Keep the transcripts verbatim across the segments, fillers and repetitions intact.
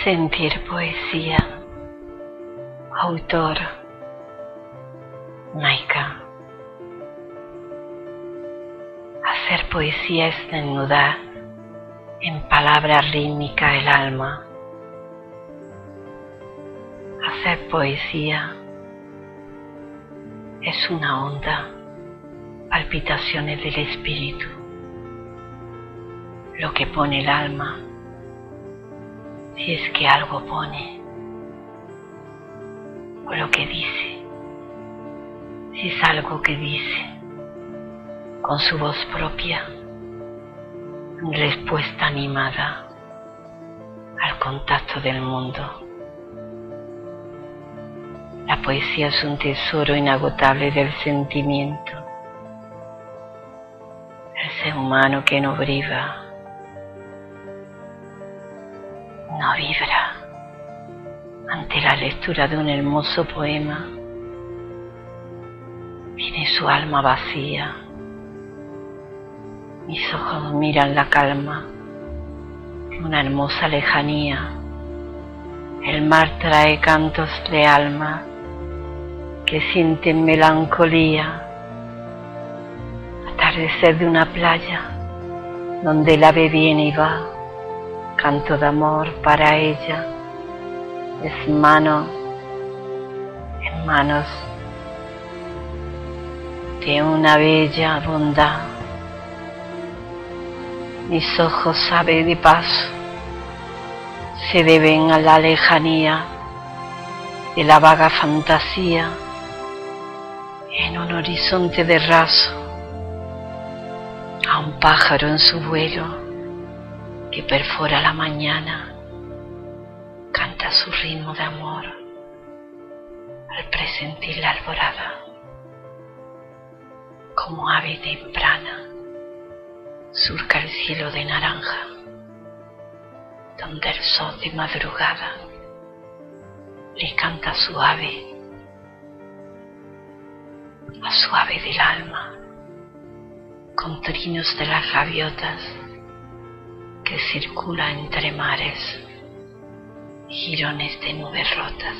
Sentir poesía. Autor Maika. Hacer poesía es desnudar en palabra rítmica el alma. Hacer poesía es una onda, palpitaciones del espíritu, lo que pone el alma, si es que algo pone, o lo que dice, si es algo que dice, con su voz propia, en respuesta animada al contacto del mundo. La poesía es un tesoro inagotable del sentimiento. El ser humano que no vibra, no vibra ante la lectura de un hermoso poema. Tiene su alma vacía. Mis ojos miran la calma de una hermosa lejanía. El mar trae cantos de alma que sienten melancolía. Atardecer de una playa donde el ave viene y va, canto de amor para ella, es mano en manos de una bella bondad. Mis ojos, ave de paso, se deben a la lejanía de la vaga fantasía en un horizonte de raso, a un pájaro en su vuelo que perfora la mañana, canta su ritmo de amor al presentir la alborada, como ave temprana surca el cielo de naranja, donde el sol de madrugada le canta a su ave, a su ave del alma, con trinos de las gaviotas que circula entre mares, jirones de nubes rotas,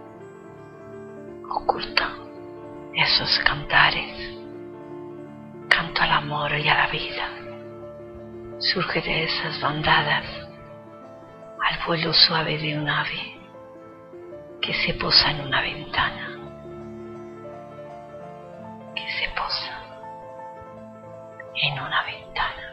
ocultan esos cantares, canto al amor y a la vida, surge de esas bandadas al vuelo suave de un ave que se posa en una ventana, que se posa en una ventana.